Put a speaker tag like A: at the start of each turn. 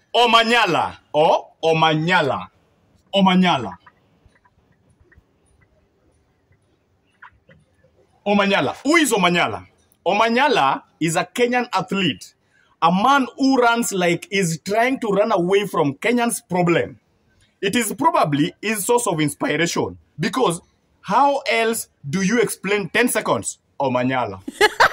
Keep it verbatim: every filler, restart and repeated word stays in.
A: Omanyala or Omanyala. Omanyala. Omanyala. Who is Omanyala? Omanyala is a Kenyan athlete, a man who runs like he's trying to run away from Kenyan's problem. It is probably his source of inspiration because how else do you explain ten seconds? Omanyala.